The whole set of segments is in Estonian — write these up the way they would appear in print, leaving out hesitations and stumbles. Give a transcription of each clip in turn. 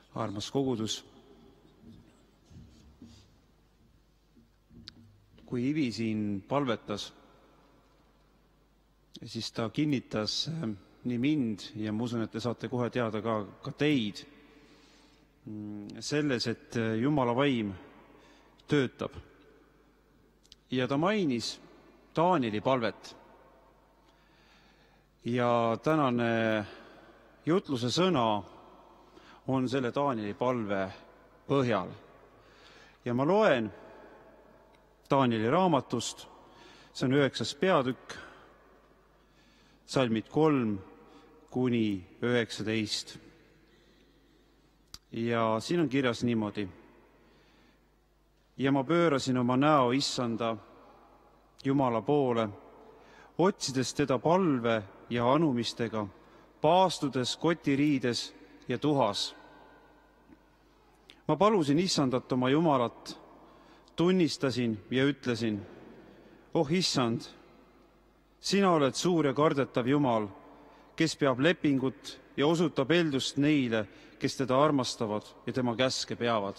Armas kogudus, kui Ivi siin palvetas, siis ta kinnitas nii mind ja ma usun, et te saate kohe teada ka teid selles, et Jumala vaim töötab. Ja ta mainis Taanieli palvet. Ja tänane jutluse sõna on selle Taanieli palve põhjal. Ja ma loen Taanieli raamatust, see on 9. peatükk, salmid 3–19. Ja siin on kirjas niimoodi. Ja ma pöörasin oma näo Issanda Jumala poole, otsides teda palve ja anumistega, paastudes kotiriides ja tuhas. Ma palusin Issandat oma Jumalat, tunnistasin ja ütlesin, oh Issand, sina oled suur ja kardetav Jumal, kes peab lepingut ja osutab eeldust neile, kes teda armastavad ja tema käske peavad.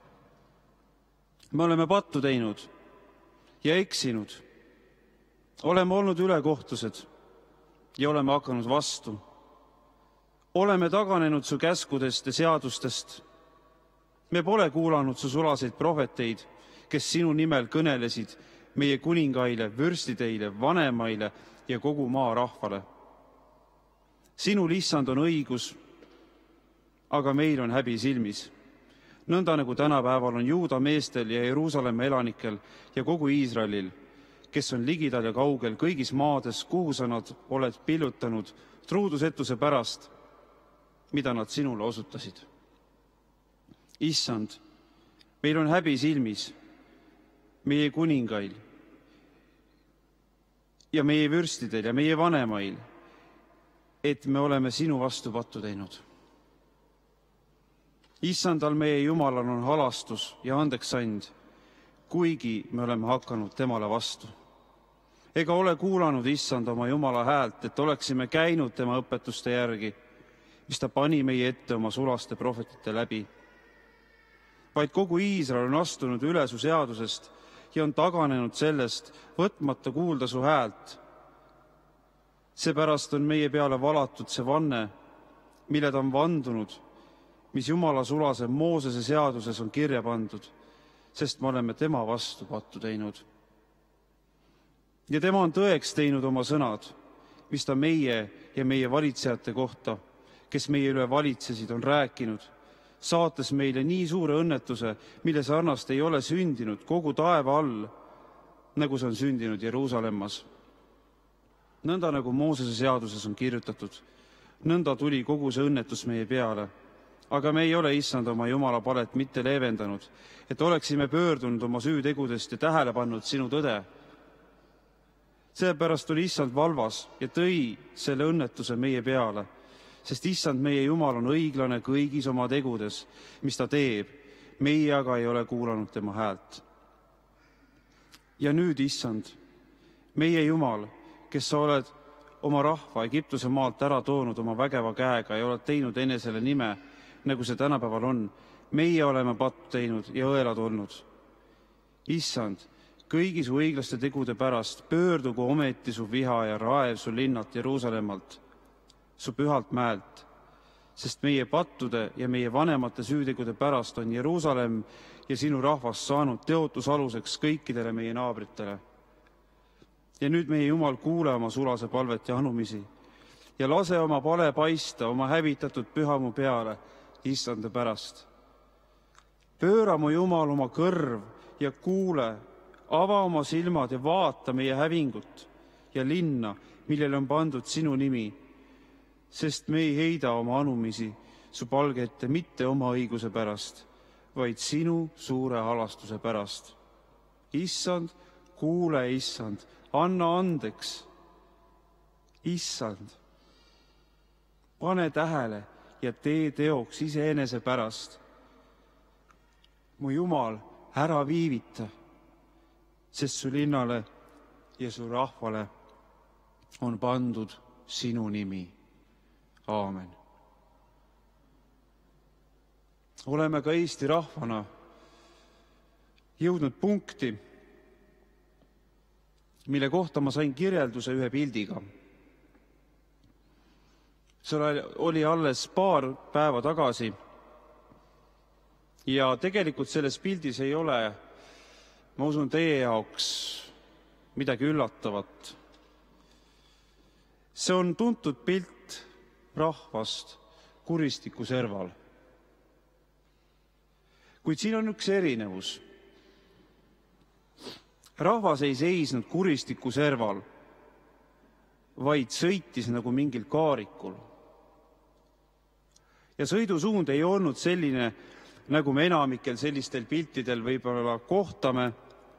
Me oleme pattu teinud ja eksinud. Oleme olnud ülekohtused ja oleme hakanud vastu. Oleme taganenud su käskudest ja seadustest. Me pole kuulanud su sulaseid prohveteid, kes sinu nimel kõnelesid meie kuningaile, vürstideile, vanemaile ja kogu maa rahvale. Sinul, Issand, on õigus, aga meil on häbi silmis. Nõnda nagu tänapäeval on Juuda meestel ja Jeruusalemma elanikel ja kogu Iisraelil, kes on ligidal ja kaugel kõigis maades, kuhu sa nad oled pillutanud truudusetuse pärast, mida nad sinule osutasid. Issand, meil on häbi silmis, meie kuningail ja meie vürstidel ja meie vanemail, et me oleme sinu vastu pattu teinud. Issandal meie Jumalal on halastus ja andeksand, kuigi me oleme hakanud temale vastu. Ega ole kuulanud Issand oma Jumala häält, et oleksime käinud tema õpetuste järgi, mis ta pani meie ette oma sulaste prohvetite läbi. Vaid kogu Iisrael on astunud üle su seadusest ja on taganenud sellest, võtmata kuulda su häält. Seepärast on meie peale valatud see vanne, mille ta on vandunud, mis Jumala sulase Moosese seaduses on kirja pandud, sest me oleme tema vastu pattu teinud. Ja tema on tõeks teinud oma sõnad, mis ta meie ja meie valitsejate kohta, kes meie üle valitsesid, on rääkinud, saates meile nii suure õnnetuse, mille sarnast ei ole sündinud kogu taeva all, nagu see on sündinud Jeruusalemmas. Nõnda nagu Moosese seaduses on kirjutatud, nõnda tuli kogu see õnnetus meie peale. Aga me ei ole Issand oma Jumala palet mitte leevendanud, et oleksime pöördunud oma süütegudest ja tähele pannud sinu tõde. Seepärast oli Issand valvas ja tõi selle õnnetuse meie peale, sest Issand meie Jumal on õiglane kõigis oma tegudes, mis ta teeb, meie aga ei ole kuulanud tema häält. Ja nüüd, Issand, meie Jumal, kes sa oled oma rahva Egiptuse maalt ära toonud oma vägeva käega ja oled teinud enesele nime, nagu see tänapäeval on, meie oleme pattu teinud ja õelad olnud. Issand, kõigi su õiglaste tegude pärast pöördugu ometi su viha ja raev su linnalt Jeruusalemmalt, su pühalt mäelt, sest meie pattude ja meie vanemate süütegude pärast on Jeruusalemm ja sinu rahvas saanud teotusaluseks kõikidele meie naabritele. Ja nüüd meie Jumal, kuule oma sulase palvet ja anumisi ja lase oma pale paista oma hävitatud pühamu peale, Issanda pärast. Pööra mu Jumal oma kõrv ja kuule, ava oma silmad ja vaata meie hävingut ja linna, millele on pandud sinu nimi, sest me ei heida oma anumisi su palge ette mitte oma õiguse pärast, vaid sinu suure halastuse pärast. Issand, kuule, Issand, anna andeks. Issand, pane tähele ja tee teoks iseenese pärast. Mu Jumal, ära viivita, sest su linnale ja su rahvale on pandud sinu nimi. Aamen. oleme ka Eesti rahvana jõudnud punkti, mille kohta ma sain kirjelduse ühe pildiga. See oli alles paar päeva tagasi ja tegelikult selles pildis ei ole, ma usun, teie jaoks midagi üllatavat. See on tuntud pilt rahvast Kuristiku serval. Kuid siin on üks erinevus. Rahvas ei seisnud Kuristiku serval, vaid sõitis nagu mingil kaarikul. Ja sõidusuund ei olnud selline, nagu me enamikel sellistel piltidel võib-olla kohtame,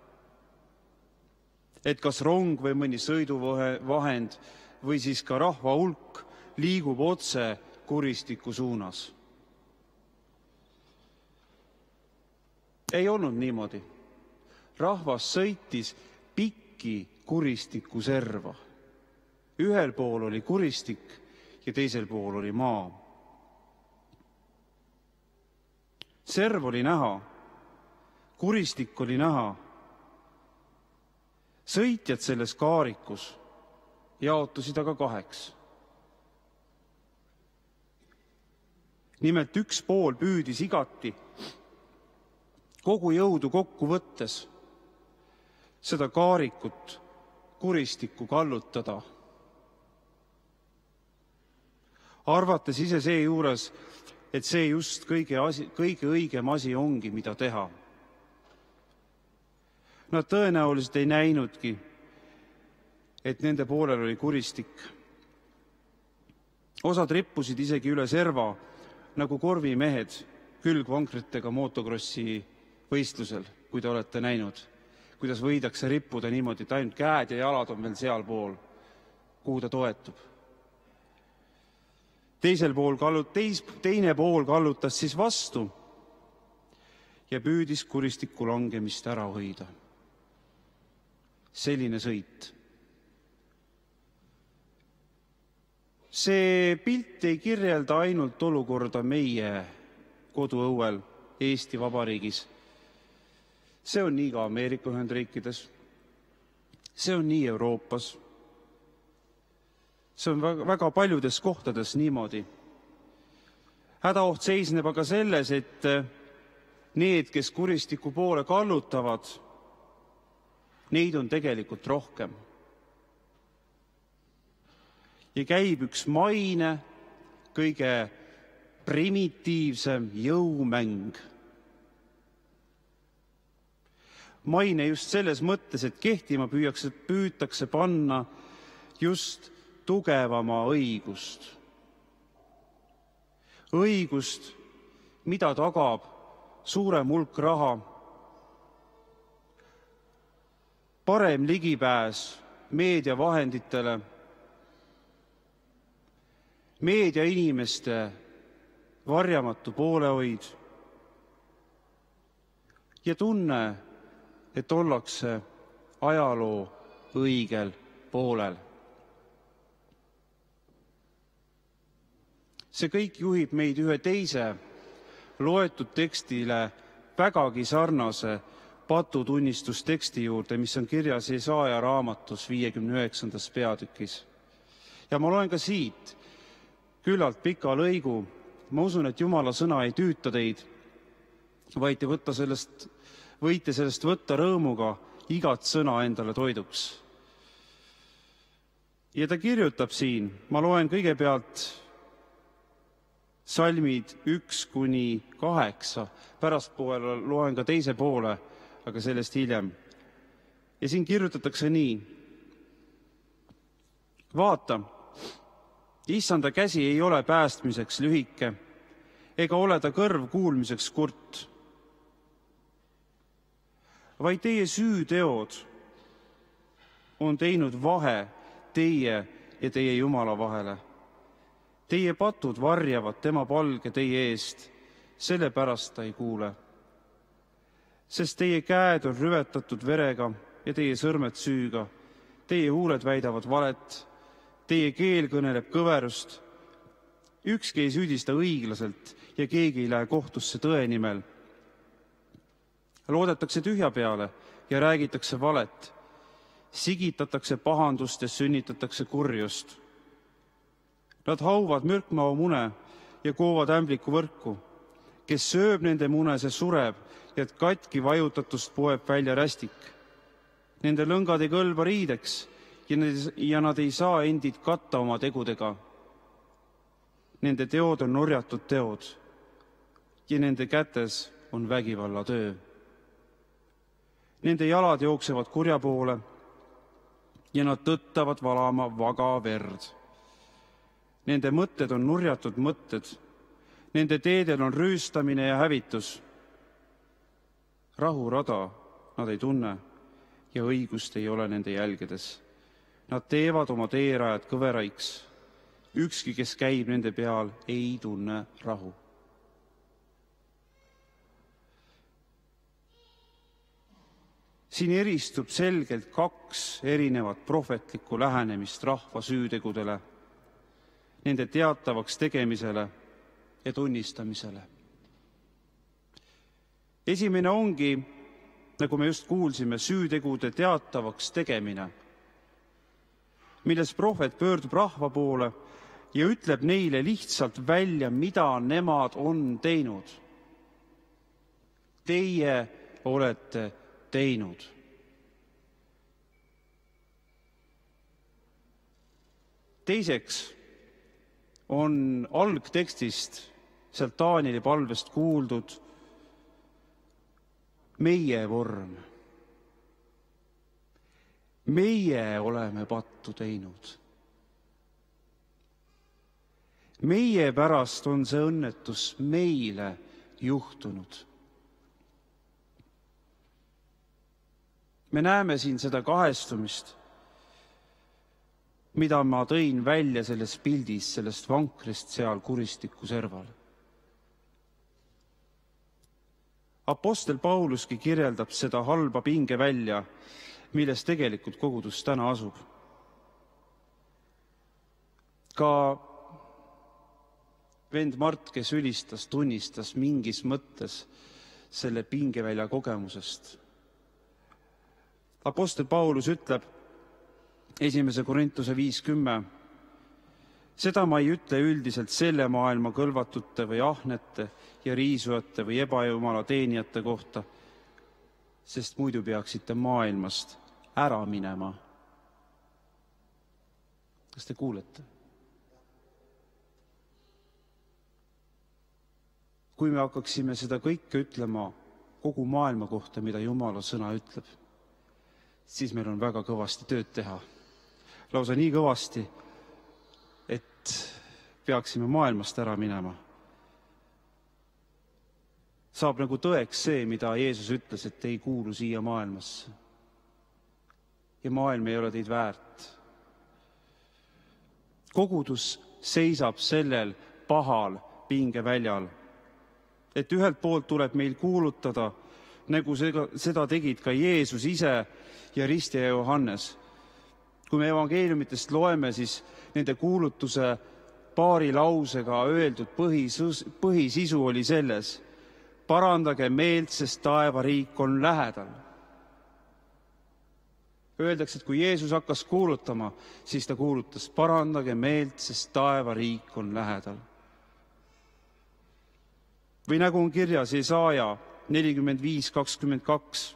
et kas rong või mõni sõiduvahend või siis ka rahva hulk liigub otse Kuristiku suunas. Ei olnud niimoodi. Rahvas sõitis pikki Kuristiku serva. Ühel pool oli Kuristik ja teisel pool oli maa. Serv oli näha, Kuristik oli näha. Sõitjad selles kaarikus jaotusid aga kaheks. Nimelt üks pool püüdis igati kogu jõudu kokku võttes seda kaarikut Kuristikku kallutada. Arvates ise seejuures, et see just kõige õigem asi ongi, mida teha. Nad tõenäoliselt ei näinudki, et nende poolel oli Kuristik. Osad rippusid isegi üle serva, nagu korvimehed külgvankritega motokrossi võistlusel, kui te olete näinud, kuidas võidakse rippuda niimoodi, et ainult käed ja jalad on veel sealpool, kuhu ta toetub. Teine pool kallutas siis vastu ja püüdis Kuristiku langemist ära hoida. Selline sõit. See pilt ei kirjelda ainult olukorda meie koduõuel Eesti Vabariigis. See on nii ka Ameerika Ühendriikides. See on nii Euroopas. See on väga paljudes kohtades niimoodi. Hädaoht seisneb aga selles, et need, kes Kuristiku poole kallutavad, neid on tegelikult rohkem. Ja käib üks maine, kõige primitiivsem jõumäng. Maine just selles mõttes, et kehtima püütakse panna just tugevama õigust. Õigust, mida tagab suurem hulk raha, parem ligipääs meediavahenditele, meediainimeste varjamatu poolehoid ja tunne, et ollakse ajaloo õigel poolel. See kõik juhib meid ühe teise loetud tekstile vägagi sarnase patutunnistusteksti juurde, mis on kirjas Jesaja raamatus 59. peatükis. Ja ma loen ka siit küllalt pika lõigu. Ma usun, et Jumala sõna ei tüüta teid, vaid võite sellest võtta rõõmuga igat sõna endale toiduks. Ja ta kirjutab siin, ma loen kõigepealt salmid 1-8, pärastpoole loen ka teise poole, aga sellest hiljem. Ja siin kirjutatakse nii. Vaata, Issanda käsi ei ole päästmiseks lühike, ega ole ta kõrv kuulmiseks kurt, vaid teie süüteod on teinud vahe teie ja teie Jumala vahele. Teie patud varjavad tema palge teie eest, sellepärast ta ei kuule. Sest teie käed on rüvetatud verega ja teie sõrmed süüga, teie huuled väidavad valet, teie keel kõneleb kõverust, Ükski ei süüdista õiglaselt ja keegi ei lähe kohtusse tõe nimel. Loodetakse tühja peale ja räägitakse valet. Sigitatakse pahandust ja sünnitatakse kurjust. Nad hauvad mürkmao mune ja koovad ämbliku võrku. Kes sööb nende mune, see sureb ja katki vajutatust poeb välja rästik. Nende lõngad ei kõlba riideks ja nad ei saa endid katta oma tegudega. Nende teod on orjatud teod ja nende kätes on vägivalla töö. Nende jalad jooksevad kurja poole ja nad tõttavad valama vaga verd. Nende mõtted on nurjatud mõtted. Nende teedel on rüüstamine ja hävitus. Rahurada nad ei tunne ja õigust ei ole nende jälgedes. Nad teevad oma teerajad kõveraiks. Ükski, kes käib nende peal, ei tunne rahu. Siin eristub selgelt kaks erinevat prohvetlikku lähenemist rahva süütegudele, nende teatavaks tegemisele ja tunnistamisele. Esimene ongi, nagu me just kuulsime, süütegude teatavaks tegemine, milles prohvet pöördub rahva poole ja ütleb neile lihtsalt välja, mida nemad on teinud. Teie olete teinud. Teiseks on algtekstist, sealt Taanieli palvest kuuldud meie vorm. Meie oleme pattu teinud. Meie pärast on see õnnetus meile juhtunud. Me näeme siin seda kahestumist, mida ma tõin välja selles pildis, sellest vankrist seal kuristiku serval. Apostel Pauluski kirjeldab seda halba pinge välja, milles tegelikult kogudus täna asub. Ka vend Mart, kes ülistas, tunnistas mingis mõttes selle pingevälja kogemusest. Apostel Paulus ütleb 1. Korintuse 5:10. Seda ma ei ütle üldiselt selle maailma kõlvatute või ahnete ja riisujate või ebajumala teenijate kohta, sest muidu peaksite maailmast ära minema. Kas te kuulete? Kui me hakkaksime seda kõike ütlema kogu maailma kohta, mida Jumala sõna ütleb, siis meil on väga kõvasti tööd teha. Lausa nii kõvasti, et peaksime maailmast ära minema. Saab nagu tõeks see, mida Jeesus ütles, et ei kuulu siia maailmasse. Ja maailm ei ole teid väärt. Kogudus seisab sellel pahal pingeväljal, et ühelt poolt tuleb meil kuulutada, nagu seda tegid ka Jeesus ise ja Ristja Johannes. Kui me evangeeliumitest loeme, siis nende kuulutuse paari lausega öeldud põhisisu oli selles: parandage meelt, sest taevariik on lähedal. Öeldakse, et kui Jeesus hakkas kuulutama, siis ta kuulutas: parandage meelt, sest taevariik on lähedal. Või nagu on kirjas Jesaja 45:22.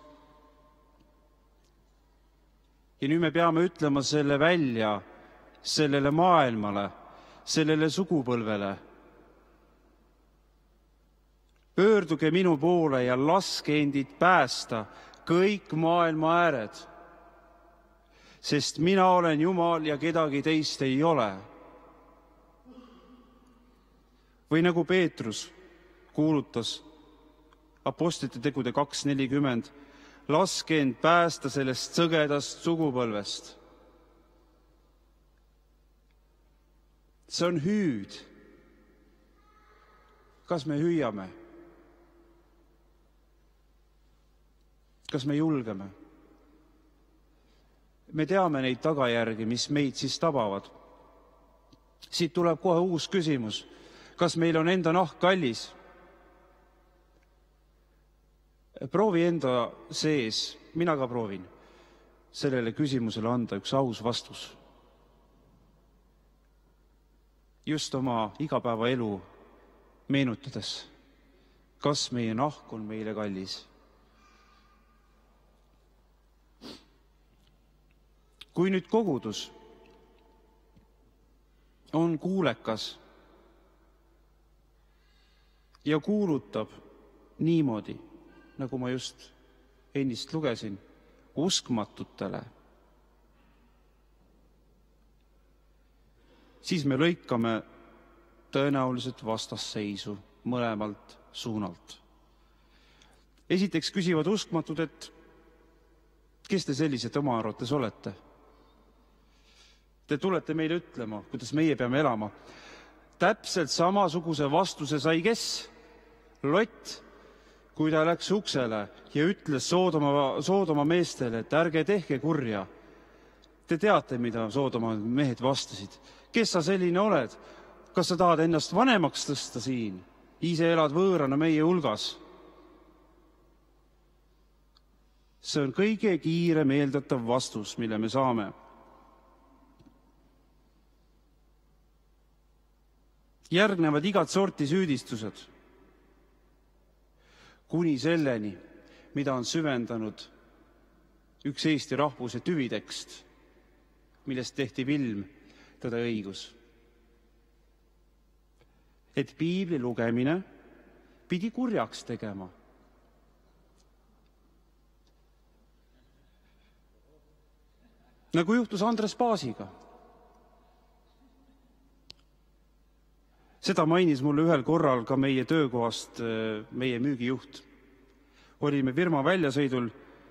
Ja nüüd me peame ütlema selle välja sellele maailmale, sellele sugupõlvele. Pöörduge minu poole ja laske endid päästa kõik maailma ääred, sest mina olen Jumal ja kedagi teist ei ole. Või nagu Peetrus kuulutas Apostlite tegude 2:40, laske end päästa sellest sõgedast sugupõlvest. See on hüüd. Kas me hüüame? Kas me julgeme? Me teame neid tagajärgi, mis meid siis tabavad. Siit tuleb kohe uus küsimus. Kas meil on enda nahk kallis? Proovi enda sees, mina ka proovin, sellele küsimusele anda üks aus vastus. Just oma igapäevaelu meenutades, kas meie nahk on meile kallis? Kui nüüd kogudus on kuulekas ja kuulutab niimoodi, nagu ma just ennist lugesin, uskmatutele, siis me lõikame tõenäoliselt vastasseisu mõlemalt suunalt. Esiteks küsivad uskmatud, et kes te sellised oma arvates olete? Te tulete meile ütlema, kuidas meie peame elama. Täpselt samasuguse vastuse sai kes? Lot, kui ta läks uksele ja ütles Soodoma meestele, et ärge tehke kurja. Te teate, mida Soodoma mehed vastasid. Kes sa selline oled? Kas sa tahad ennast vanemaks tõsta siin? Ise elad võõrana meie hulgas. See on kõige kiirem eeldatav vastus, mille me saame. Järgnevad igat sorti süüdistused, kuni selleni, mida on süvendanud üks Eesti rahvuse tüvitekst, millest tehti film Tõde õigus. Et piibli lugemine pidi kurjaks tegema. Nagu juhtus Andres Paasiga. Seda mainis mulle ühel korral ka meie töökohast meie müügijuht. Olime firma väljasõidul.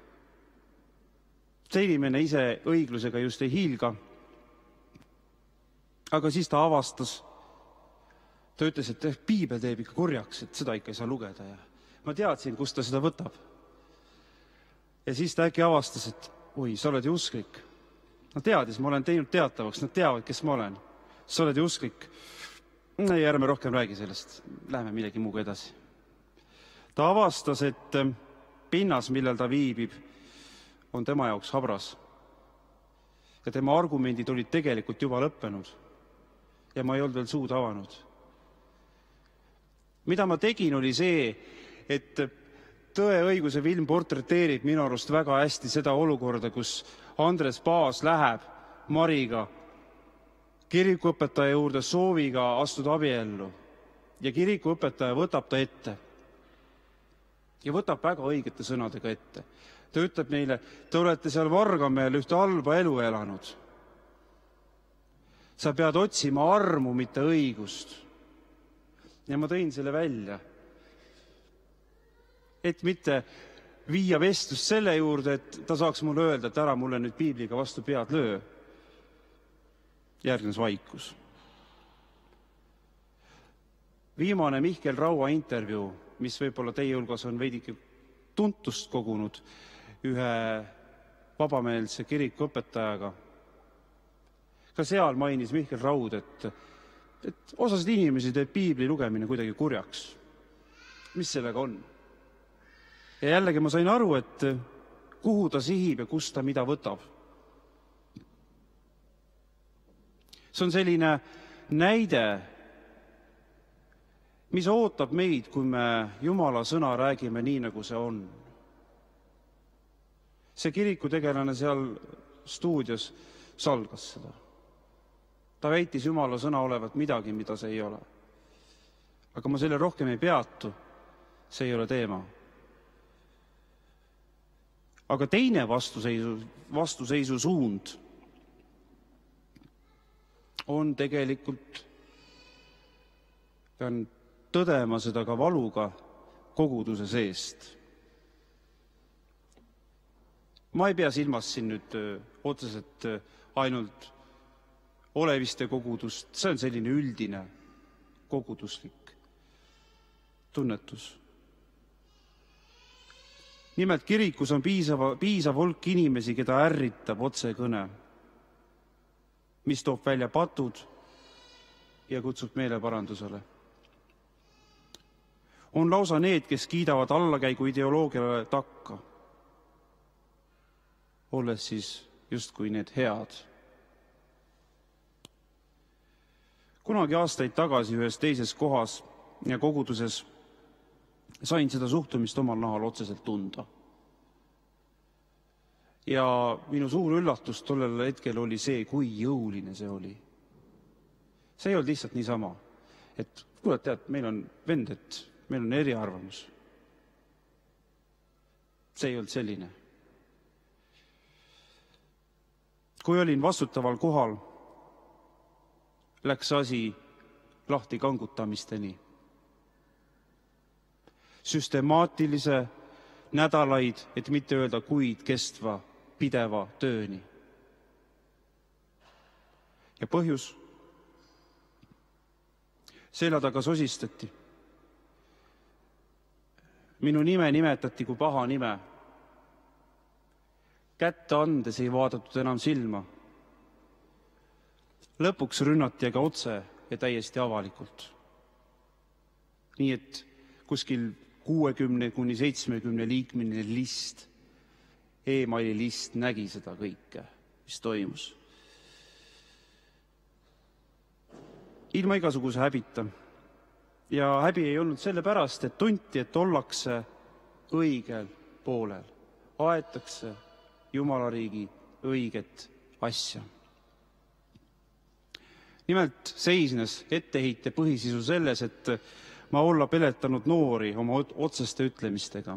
See inimene ise õiglusega just ei hiilga. Aga siis ta avastas, ta ütles, et piibel teeb ikka kurjaks, et seda ikka ei saa lugeda. Ja ma teadsin, kust ta seda võtab. Ja siis ta äkki avastas, et oi, sa oled ju usklik. Nad teadis, ma olen teinud teatavaks, nad teavad, kes ma olen. Sa oled ju usklik. Ei, ärme rohkem räägi sellest. Läheme millegi muuga edasi. Ta avastas, et pinnas, millel ta viibib, on tema jaoks habras. Ja tema argumendid olid tegelikult juba lõppenud. Ja ma ei olnud veel suud avanud. Mida ma tegin, oli see, et Tõe õiguse film portreteerib minu arust väga hästi seda olukorda, kus Andres Paas läheb Mariga kirikuõpetaja juurde sooviga astuda abiellu. Ja kirikuõpetaja võtab ta ette. Ja võtab väga õigete sõnadega ette. Ta ütleb neile, te olete seal Vargameel ühte halba elu elanud. Sa pead otsima armu, mitte õigust. Ja ma tõin selle välja. Et mitte viia vestlust selle juurde, et ta saaks mulle öelda, et ära mulle nüüd piibliga vastu pead löö. Järgnes vaikus. Viimane Mihkel Raua intervjuu, mis võib-olla teie hulgas on veidike tuntust kogunud ühe vabameelse kirikuõpetajaga. Ka seal mainis Mihkel Raud, et osasid inimesi teeb piibli lugemine kuidagi kurjaks. Mis sellega on? Ja jällegi ma sain aru, et kuhu ta sihib ja kust ta mida võtab. See on selline näide, mis ootab meid, kui me Jumala sõna räägime nii, nagu see on. See kirikutegelane seal stuudios salgas seda. Ta väitis Jumala sõna olevat midagi, mida see ei ole. Aga ma selle rohkem ei peatu, see ei ole teema. Aga teine vastuseisu suund on tegelikult, pean tõdema seda ka valuga, koguduse seest. Ma ei pea silmas siin nüüd otseselt ainult oleviste kogudust, see on selline üldine koguduslik tunnetus. Nimelt kirikus on piisav hulk inimesi, keda ärritab otsekõne, mis toob välja patud ja kutsub meeleparandusele. On lausa need, kes kiidavad allakäigu ideoloogiale takka, olles siis justkui need head. Kunagi aastaid tagasi ühes teises kohas ja koguduses sain seda suhtumist omal nahal otseselt tunda. Ja minu suur üllatus tollel hetkel oli see, kui jõuline see oli. See ei olnud lihtsalt niisama, et kuule, tead, meil on vend, et meil on eriarvamus. See ei olnud selline. Kui olin vastutaval kohal, läks asi lahti kangutamisteni. Süstemaatilise nädalaid, et mitte öelda kuid kestva pideva tööni. Ja põhjus? Selja taga sosistati. Minu nime nimetati kui paha nime. Kätte andes ei vaadatud enam silma. Lõpuks rünnati aga otse ja täiesti avalikult. Nii et kuskil 60–70 liikmeline list, e-maili list nägi seda kõike, mis toimus. Ilma igasuguse häbita. Ja häbi ei olnud sellepärast, et tunti, et ollakse õigel poolel. Aetakse Jumalariigi õiget asja. Nimelt seisnes etteheite põhisisu selles, et ma olla peletanud noori oma otseste ütlemistega.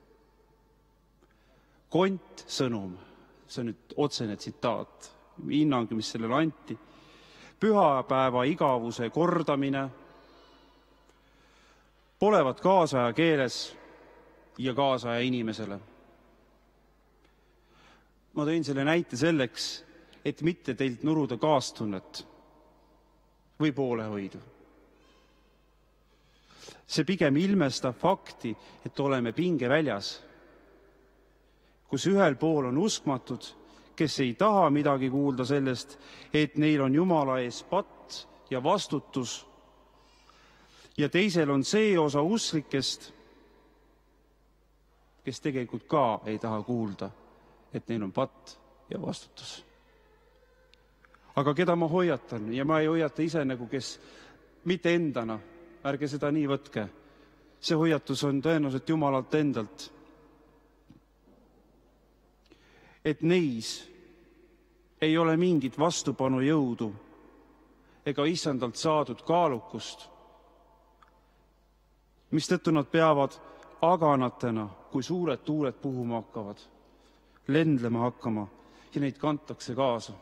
Kont sõnum, see on nüüd otsene tsitaat, hinnang, mis sellele anti, pühapäeva igavuse kordamine, polevat kaasaja keeles ja kaasaja inimesele. Ma tõin selle näite selleks, et mitte teilt nuruda kaastunnet või poolehoidu. See pigem ilmestab fakti, et oleme pingeväljas, kus ühel pool on uskmatud, kes ei taha midagi kuulda sellest, et neil on Jumala ees patt ja vastutus, ja teisel on see osa usklikest, kes tegelikult ka ei taha kuulda, et neil on patt ja vastutus. Aga keda ma hoiatan, ja ma ei hoiata ise nagu kes mitte endana, ärge seda nii võtke. See hoiatus on tõenäoliselt Jumalalt endalt. Et neis ei ole mingit vastupanu jõudu ega issandalt saadud kaalukust, mistõttu nad peavad aganatena, kui suured tuuled puhuma hakkavad, lendlema hakkama ja neid kantakse kaasa.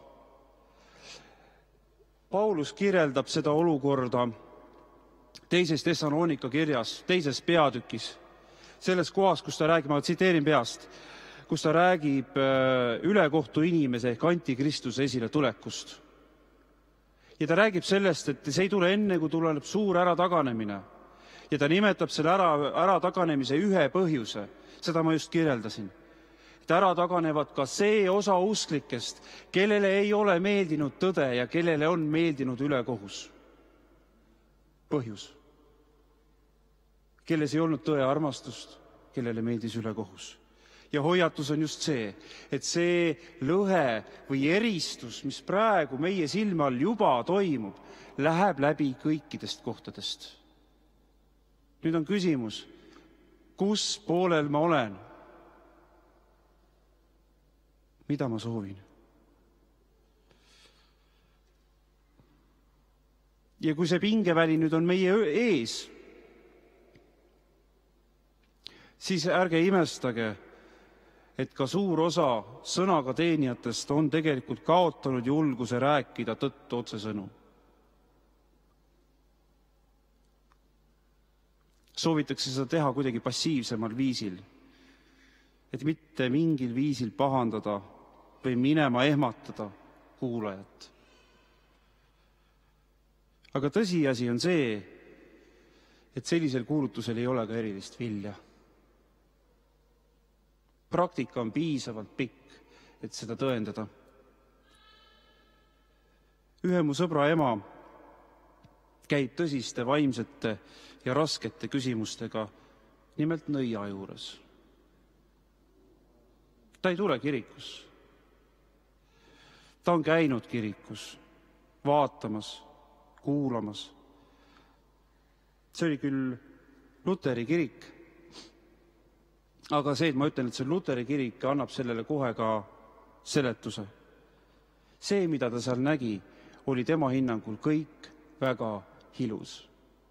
Paulus kirjeldab seda olukorda teises Thessalonika kirjas, teises peatükis, selles kohas, kus ta räägib, ma tsiteerin peast, kus ta räägib ülekohtu inimese ehk antikristuse esile tulekust. Ja ta räägib sellest, et see ei tule enne, kui tuleb suur ärataganemine. Ja ta nimetab selle ärataganemise ühe põhjuse, seda ma just kirjeldasin. Et ära taganevad ka see osa usklikest, kellele ei ole meeldinud tõde ja kellele on meeldinud ülekohus. Põhjus. Kelles ei olnud tõe armastust, kellele meeldis ülekohus. Ja hoiatus on just see, et see lõhe või eristus, mis praegu meie silme all juba toimub, läheb läbi kõikidest kohtadest. Nüüd on küsimus, kus poolel ma olen? Mida ma soovin? Ja kui see pingeväli nüüd on meie ees, siis ärge imestage, et ka suur osa sõnaga teenijatest on tegelikult kaotanud julguse rääkida tõtt otsesõnu. Soovitakse seda teha kuidagi passiivsemal viisil, et mitte mingil viisil pahandada või minema ehmatada kuulajat. Aga tõsiasi on see, et sellisel kuulutusel ei ole ka erilist vilja. Praktika on piisavalt pikk, et seda tõendada. Ühe mu sõbra ema käib tõsiste vaimsete ja raskete küsimustega, nimelt nõia juures. Ta ei tule kirikusse. Ta on käinud kirikus, vaatamas, kuulamas. See oli küll Luteri kirik, aga see, et ma ütlen, et see on Luteri kirik, annab sellele kohe ka seletuse. See, mida ta seal nägi, oli tema hinnangul kõik väga ilus.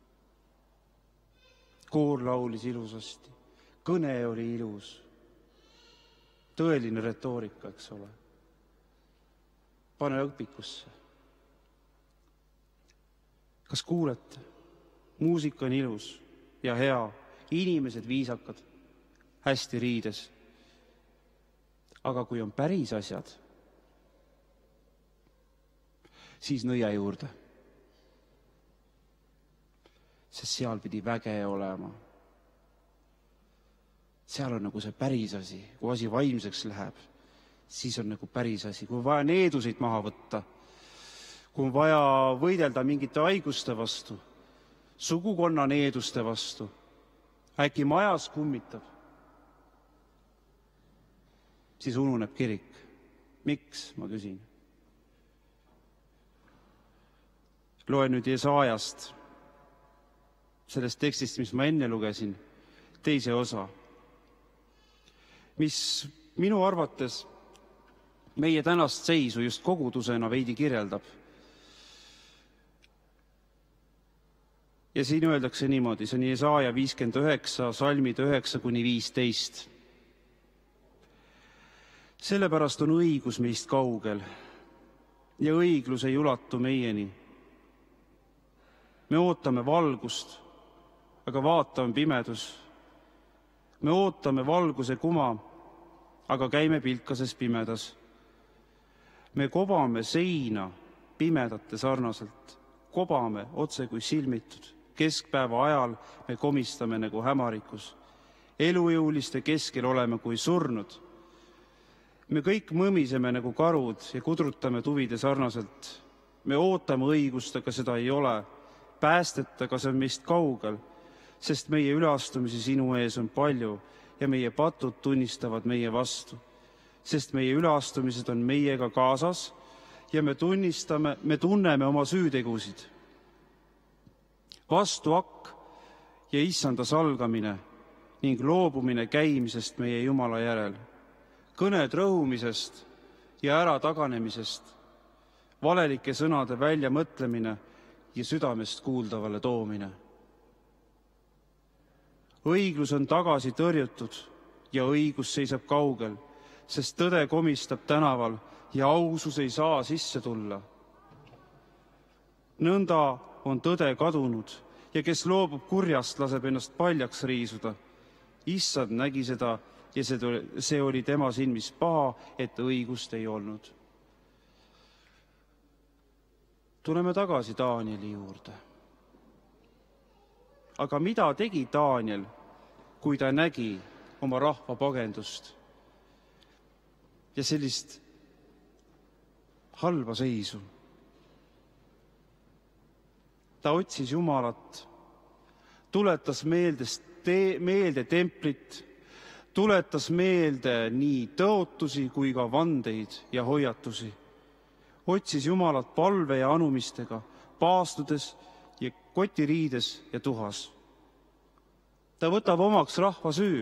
Koor laulis ilusasti, kõne oli ilus, tõeline retoorika, eks ole. Pane õpikusse. Kas kuulete? Muusika on ilus ja hea, inimesed viisakad, hästi riides. Aga kui on päris asjad, siis nõia juurde. Sest seal pidi väge olema. Seal on nagu see päris asi, kui asi vaimseks läheb, siis on nagu päris asi. Kui on vaja needusid maha võtta, kui on vaja võidelda mingite haiguste vastu, sugukonna needuste vastu, äkki majas kummitab, siis ununeb kirik. Miks, ma küsin? Loen nüüd Jesaajast, sellest tekstist, mis ma enne lugesin, teise osa, mis minu arvates meie tänast seisu just kogudusena veidi kirjeldab. Ja siin öeldakse niimoodi, see on Jesaja 59, salmid 9–15. Sellepärast on õigus meist kaugel ja õiglus ei ulatu meieni. Me ootame valgust, aga vaatame pimedus. Me ootame valguse kuma, aga käime pilkases pimedas. Me kobame seina pimedate sarnaselt, kobame otse kui silmitud. Keskpäeva ajal me komistame nagu hämarikus. Elujõuliste keskel oleme kui surnud. Me kõik mõmiseme nagu karud ja kudrutame tuvide sarnaselt. Me ootame õigust, aga seda ei ole. Päästet, aga see on meist kaugel, sest meie üleastumisi sinu ees on palju ja meie patud tunnistavad meie vastu. Sest meie üleastumised on meiega kaasas ja me tunneme oma süütegusid. Vastuakk ja issanda salgamine ning loobumine käimisest meie Jumala järel. Kõned rõhumisest ja ära taganemisest, valelike sõnade väljamõtlemine ja südamest kuuldavale toomine. Õiglus on tagasi tõrjutud ja õigus seisab kaugel, sest tõde komistab tänaval ja ausus ei saa sisse tulla. Nõnda on tõde kadunud ja kes loobub kurjast, laseb ennast paljaks riisuda. Issand nägi seda ja see oli tema silmis paha, et õigust ei olnud. Tuleme tagasi Danieli juurde. Aga mida tegi Daniel, kui ta nägi oma rahva pagendust ja sellist halba seisu? Ta otsis Jumalat, tuletas meelde templit, tuletas meelde nii tõotusi kui ka vandeid ja hoiatusi. Otsis Jumalat palve ja anumistega, paastudes ja kotiriides ja tuhas. Ta võtab omaks rahva süü.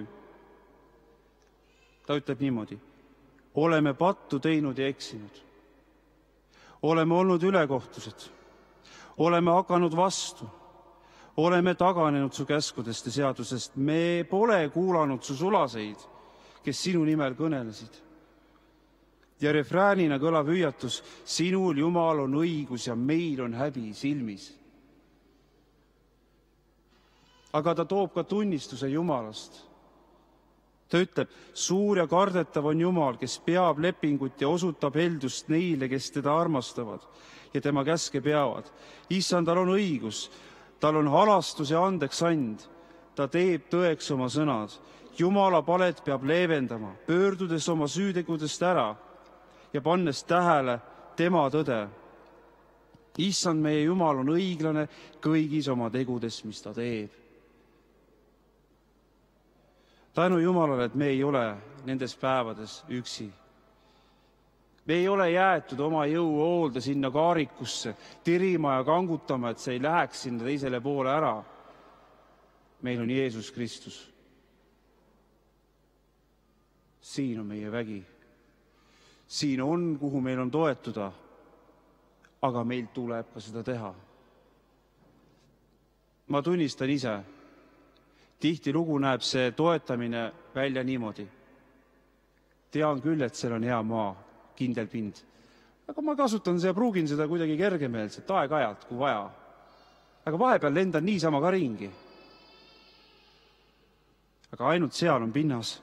Ta ütleb niimoodi, oleme pattu teinud ja eksinud. Oleme olnud ülekohtused. Oleme hakanud vastu. Oleme taganenud su käskudest ja seadusest. Me pole kuulanud su sulaseid, kes sinu nimel kõnelesid. Ja refräänina kõlab hüüatus, sinul Jumal on õigus ja meil on häbi silmis. Aga ta toob ka tunnistuse Jumalast. Ta ütleb, suur ja kardetav on Jumal, kes peab lepingut ja osutab heldust neile, kes teda armastavad ja tema käske peavad. Issand, tal on õigus, tal on halastus ja andeks and. Ta teeb tõeks oma sõnad. Jumala palet peab leevendama, pöördudes oma süütegudest ära ja pannes tähele tema tõde. Issand, meie Jumal on õiglane kõigis oma tegudes, mis ta teeb. Tänu Jumalale, et me ei ole nendes päevades üksi. Me ei ole jäetud oma jõu hoolde sinna kaarikusse, tirima ja kangutama, et see ei läheks sinna teisele poole ära. Meil on Jeesus Kristus. Siin on meie vägi. Siin on, kuhu meil on toetuda, aga meil tuleb ka seda teha. Ma tunnistan ise, tihtilugu näeb see toetamine välja niimoodi. Tean küll, et seal on hea maa, kindel pind. Aga ma kasutan seda ja pruugin seda kuidagi kergemeelselt, aeg-ajalt, kui vaja. Aga vahepeal lendan niisama ka ringi. Aga ainult seal on pinnas.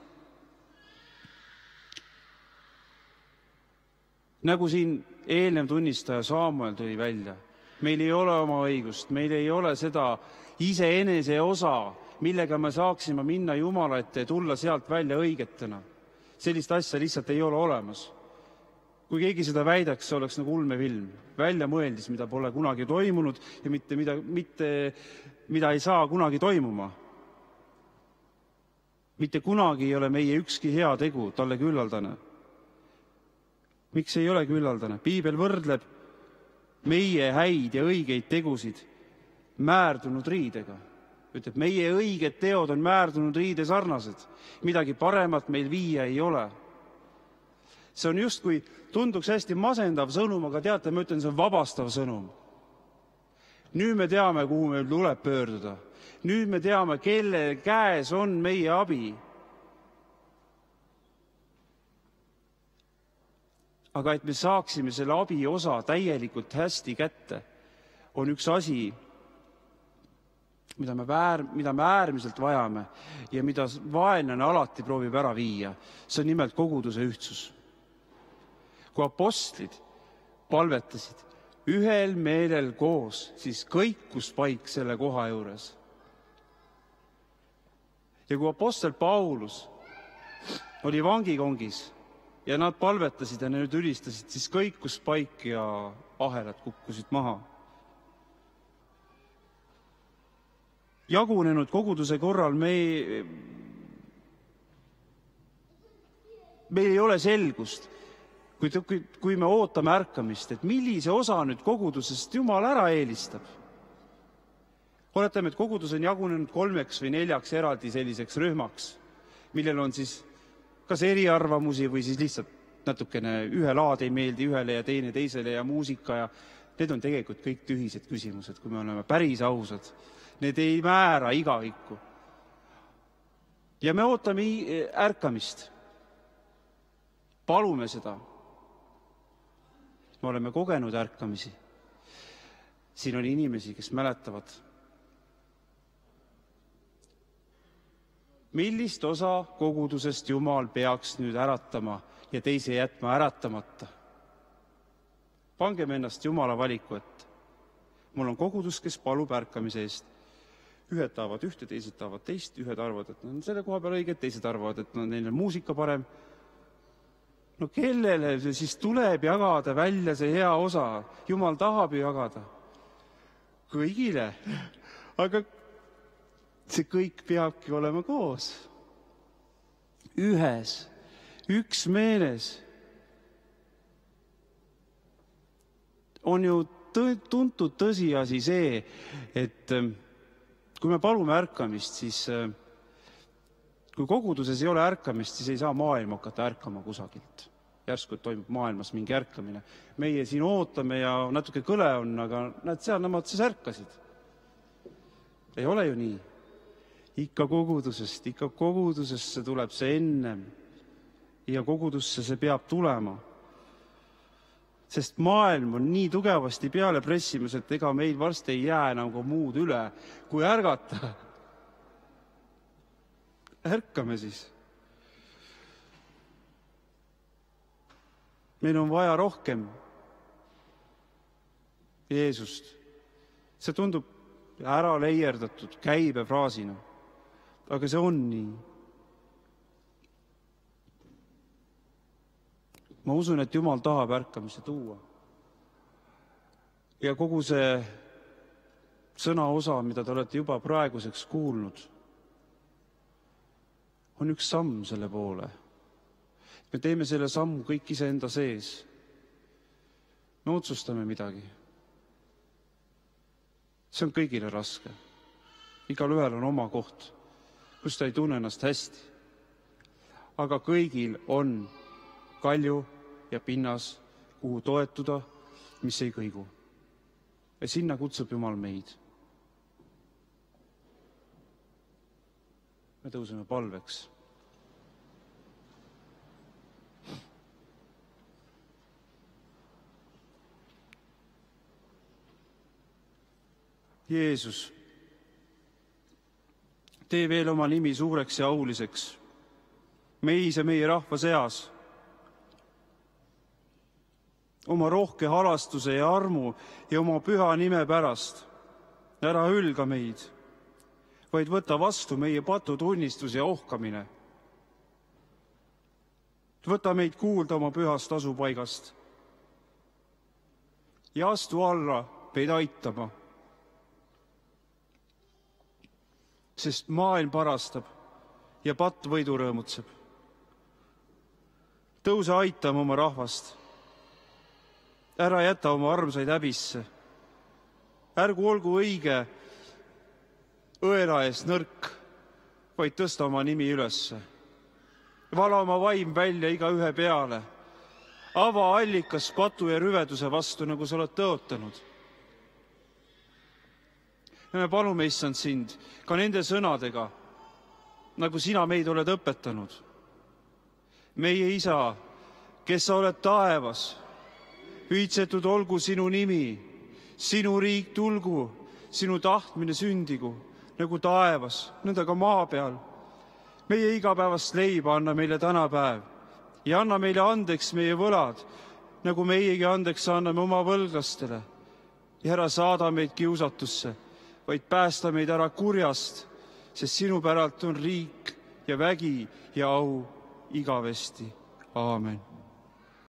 Nagu siin eelnev tunnistaja Saamuel tõi välja, meil ei ole oma õigust, meil ei ole seda iseenese osa, millega me saaksime minna Jumala ette ja tulla sealt välja õigetena. Sellist asja lihtsalt ei ole olemas. Kui keegi seda väidaks, see oleks nagu ulmefilm, välja mõeldis, mida pole kunagi toimunud ja mida ei saa kunagi toimuma. Mitte kunagi ei ole meie ükski hea tegu talle küllaldane. Miks ei ole küllaldane? Piibel võrdleb meie häid ja õigeid tegusid määrdunud riidega. Ütleb, meie õiged teod on määrdunud riide sarnased. Midagi paremat meil viia ei ole. See on just kui tunduks hästi masendav sõnum, aga teate, ma ütlen, see on vabastav sõnum. Nüüd me teame, kuhu meil tuleb pöörduda. Nüüd me teame, kelle käes on meie abi. Aga et me saaksime selle abi osa täielikult hästi kätte, on üks asi, mida me äärmiselt vajame ja mida vaenlane alati proovib ära viia. See on nimelt koguduse ühtsus. Kui apostlid palvetasid ühel meelel koos, siis kõikus paik selle koha juures. Ja kui apostel Paulus oli vangikongis ja nad palvetasid ja need ülistasid, siis kõikus paik ja ahelad kukkusid maha. Jagunenud koguduse korral meil ei ole selgust, kui me ootame ärkamist, et millise osa nüüd kogudusest Jumal ära eelistab. Oletame, et kogudus on jagunenud 3 või 4 eraldi selliseks rühmaks, millel on siis kas eriarvamusi või siis lihtsalt natukene ühe laad ei meeldi ühele ja teine teisele ja muusika ja need on tegelikult kõik tühised küsimused, kui me oleme päris ausad. Need ei määra igavikku. Ja me ootame ärkamist. Palume seda. Me oleme kogenud ärkamisi. Siin on inimesi, kes mäletavad. Millist osa kogudusest Jumal peaks nüüd äratama ja teise jätma äratamata? Pangem ennast Jumala valiku ette. Mul on kogudus, kes palub ärkamise eest. Ühed tahavad ühte, teised tahavad teist, ühed arvavad, et on selle koha peal õiged, teised arvavad, et neil on muusika parem. No kellele siis tuleb jagada välja see hea osa? Jumal tahab ju jagada. Kõigile. Aga see kõik peabki olema koos. Ühes, üksmeeles. On ju tuntud tõsiasi see, et kui me palume ärkamist, siis kui koguduses ei ole ärkamist, siis ei saa maailm hakata ärkama kusagilt. Järsku toimub maailmas mingi ärkamine. Meie siin ootame ja natuke kõle on, aga nad seal nemad siis ärkasid. Ei ole ju nii. Ikka kogudusesse tuleb see ennem ja kogudusse see peab tulema. Sest maailm on nii tugevasti peale pressimas, et ega meil varsti ei jää enam muud üle, kui ärgata. Ärkame siis. Meil on vaja rohkem Jeesust. See tundub ära leierdatud käibefraasina, aga see on nii. Ma usun, et Jumal tahab ärkamise tuua. Ja kogu see sõnaosa, mida te olete juba praeguseks kuulnud, on üks samm selle poole. Me teeme selle sammu kõik iseenda sees. Me otsustame midagi. See on kõigile raske. Igalühel on oma koht, kus ta ei tunne ennast hästi. Aga kõigil on kalju ja pinnas, kuhu toetuda, mis ei kõigu. Ja sinna kutsub Jumal meid. Me tõuseme palveks. Jeesus, tee veel oma nimi suureks ja auliseks meis ja meie rahva seas. Oma rohke halastuse ja armu ja oma püha nime pärast. Ära hülga meid, vaid võta vastu meie patutunnistus ja ohkamine. Võta meid kuulda oma pühast asupaigast ja astu alla meid aitama. Sest maailm parastab ja patt võidu rõõmutseb. Tõuse aitama oma rahvast. Ära jäta oma armsaid häbisse. Ärgu olgu õige õela eest nõrk, vaid tõsta oma nimi ülesse. Vala oma vaim välja iga ühe peale. Ava allikas patu ja rüveduse vastu, nagu sa oled tõotanud. Ja me palume, issand, sind ka nende sõnadega, nagu sina meid oled õpetanud. Meie isa, kes sa oled taevas, hüitsetud olgu sinu nimi, sinu riik tulgu, sinu tahtmine sündigu, nagu taevas, nõnda ka maa peal. Meie igapäevast leiba anna meile tänapäev ja anna meile andeks meie võlad, nagu meiegi andeks anname oma võlglastele. Ja ära saada meid kiusatusse, vaid päästa meid ära kurjast, sest sinu päralt on riik ja vägi ja au igavesti. Aamen.